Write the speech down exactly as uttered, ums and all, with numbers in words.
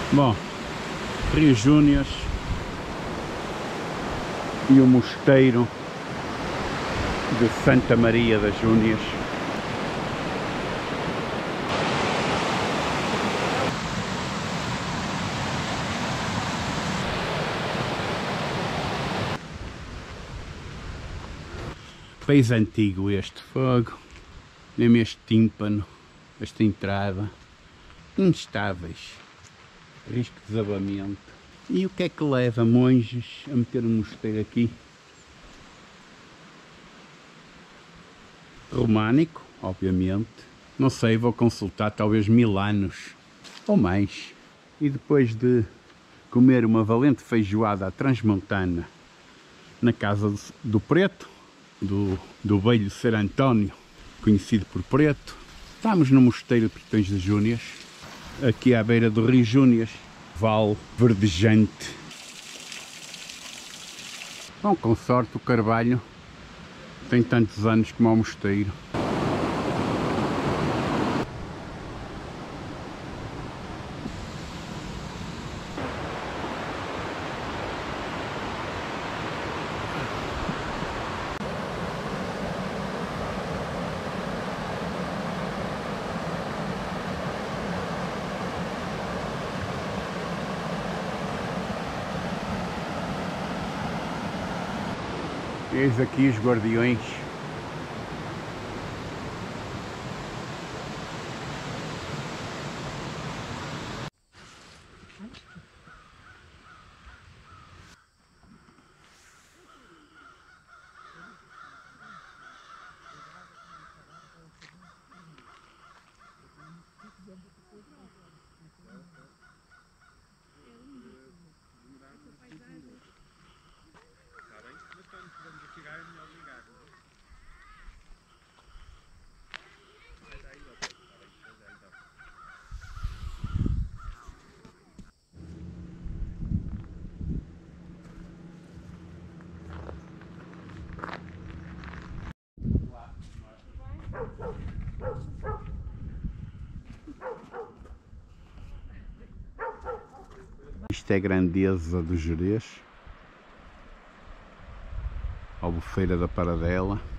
Bom, Rio Júnias e o mosteiro de Santa Maria das Júnias. País antigo este, fogo, mesmo este tímpano, esta entrada, instáveis, risco de desabamento. E o que é que leva monges a meter um mosteiro aqui? Românico, obviamente, não sei, vou consultar, talvez mil anos ou mais. E depois de comer uma valente feijoada à transmontana na casa do Preto, do, do velho Ser António, conhecido por Preto, estamos no mosteiro de Petões de Júnias, aqui à beira do Rio Júnias, vale verdejante. Bom, com sorte o carvalho tem tantos anos como o mosteiro. Eis aqui os guardiões. Isto é a grandeza do Gerês, Albufeira da Paradela.